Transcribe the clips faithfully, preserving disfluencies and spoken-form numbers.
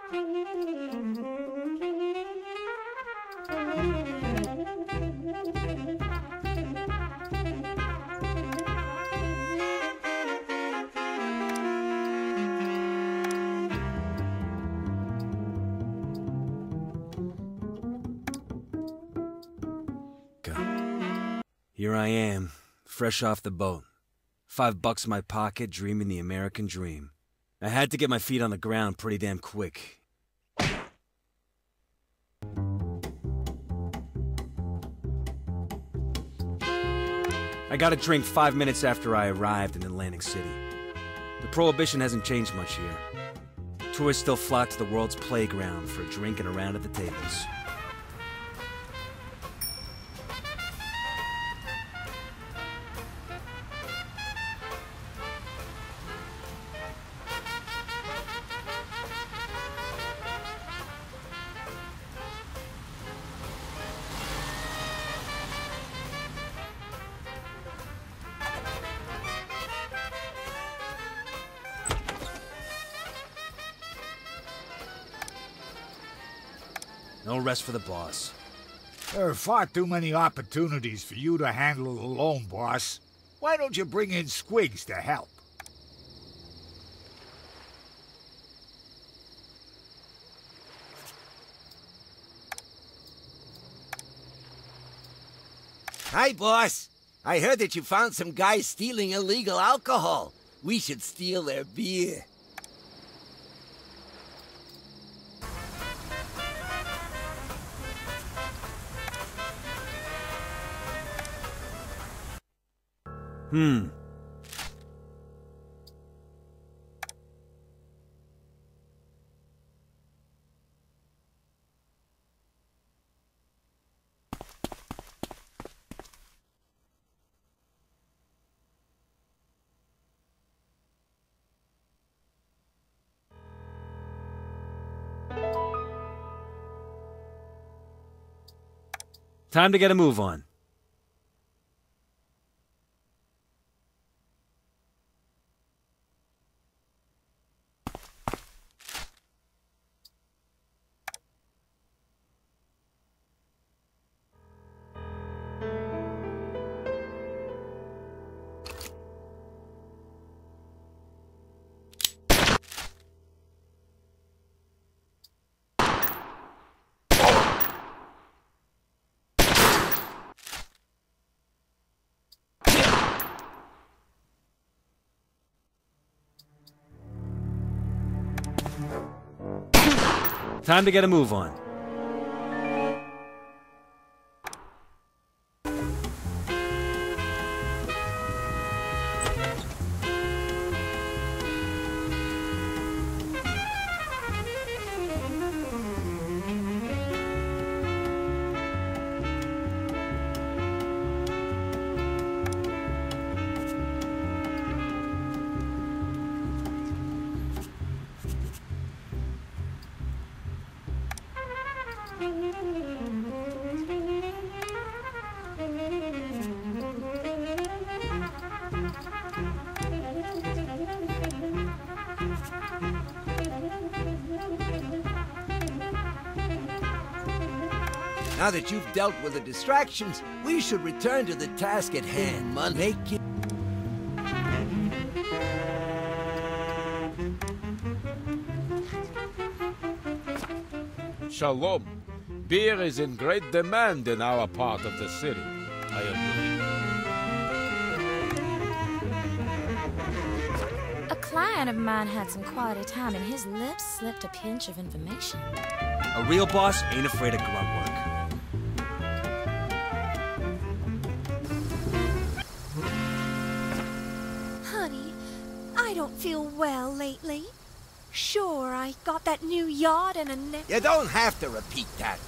Here I am, fresh off the boat. Five bucks in my pocket, dreaming the American dream. I had to get my feet on the ground pretty damn quick. I got a drink five minutes after I arrived in Atlantic City. The prohibition hasn't changed much here. Tourists still flock to the world's playground for a drink and a round at the tables. No rest for the boss. There are far too many opportunities for you to handle alone, boss. Why don't you bring in Squigs to help? Hi, boss. I heard that you found some guys stealing illegal alcohol. We should steal their beer. Hmm. Time to get a move on. Time to get a move on. Now that you've dealt with the distractions, we should return to the task at hand. Make it... Shalom. Beer is in great demand in our part of the city, I agree. A client of mine had some quality time and his lips slipped a pinch of information. A real boss ain't afraid of grunt work. Honey, I don't feel well lately. Sure, I got that new yacht and a neck... You don't have to repeat that.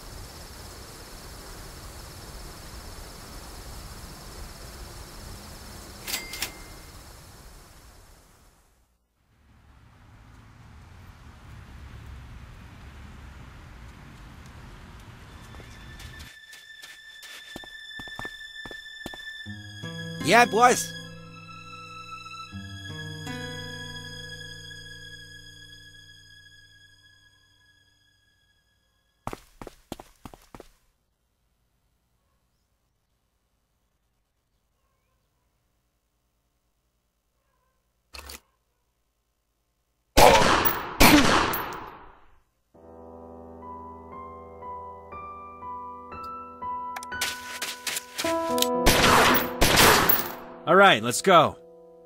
Yeah, boss. All right, let's go.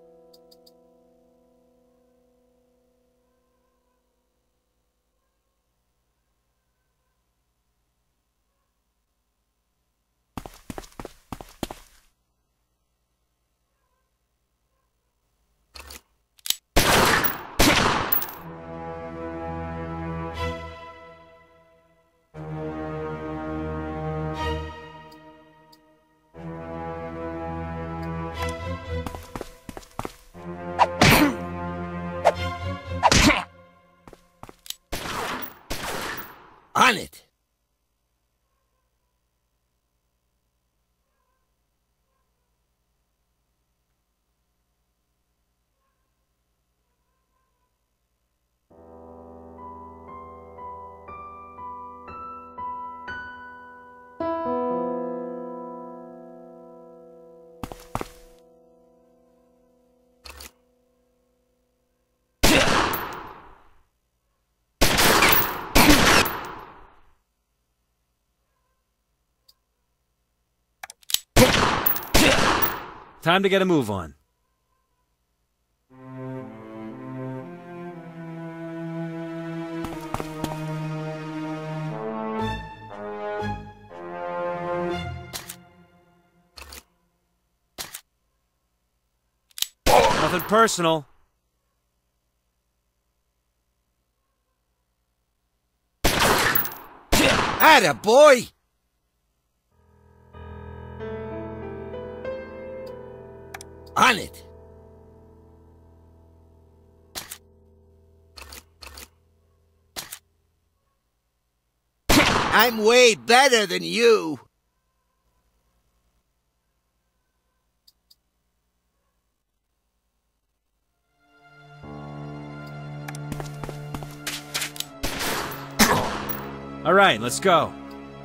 On it! Time to get a move on. Nothing personal. Atta boy! On it! I'm way better than you! All right, let's go.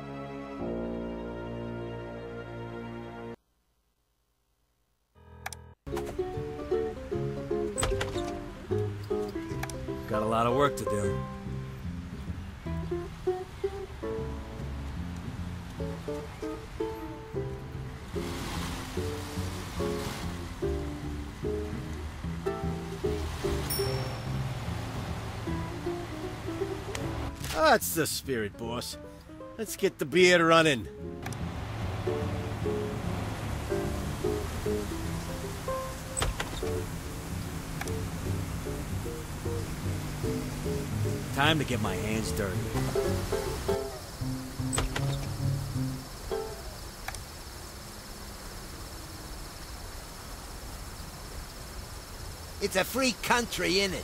Got a lot of work to do. That's the spirit, boss. Let's get the beer running. Time to get my hands dirty. It's a free country, innit?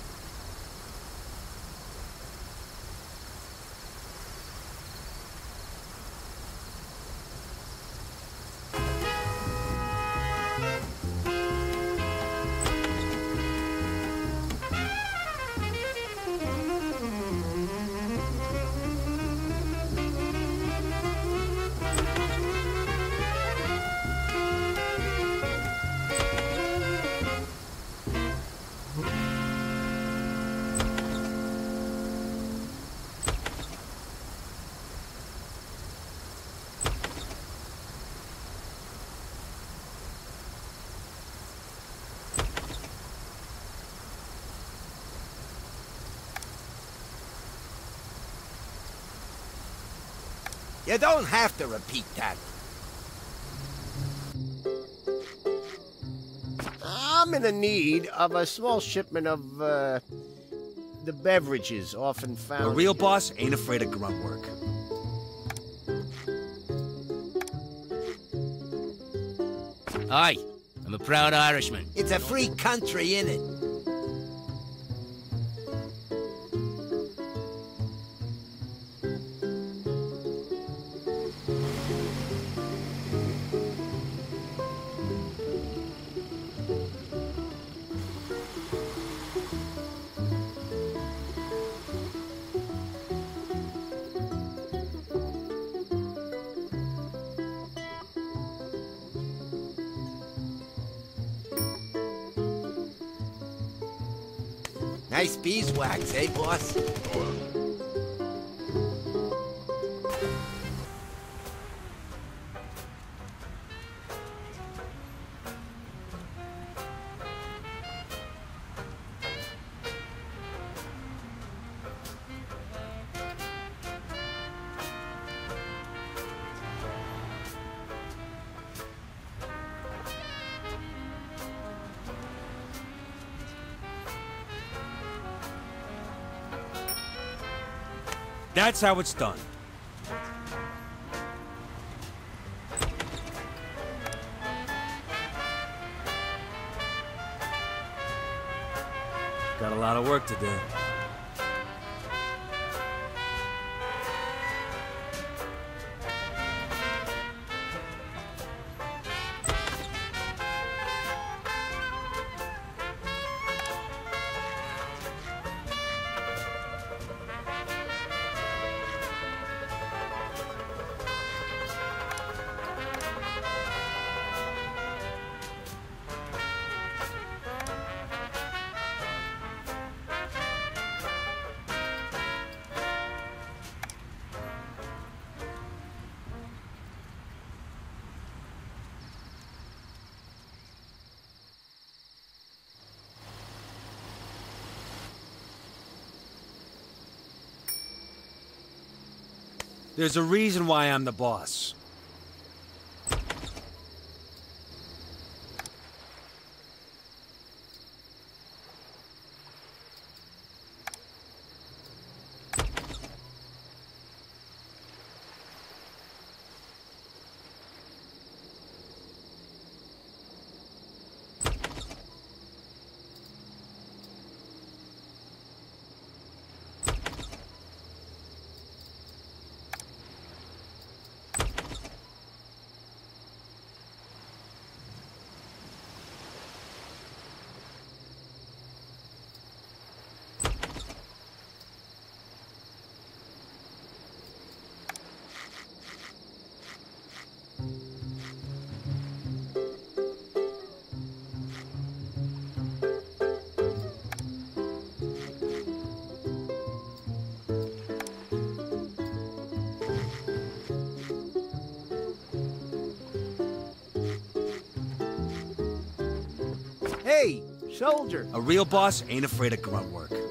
You don't have to repeat that. I'm in the need of a small shipment of, uh, the beverages often found... A real boss ain't afraid of grunt work. Hi, I'm a proud Irishman. It's a free country, innit? Nice beeswax, eh, boss? That's how it's done. Got a lot of work to do. There's a reason why I'm the boss. Hey, soldier. A real boss ain't afraid of grunt work.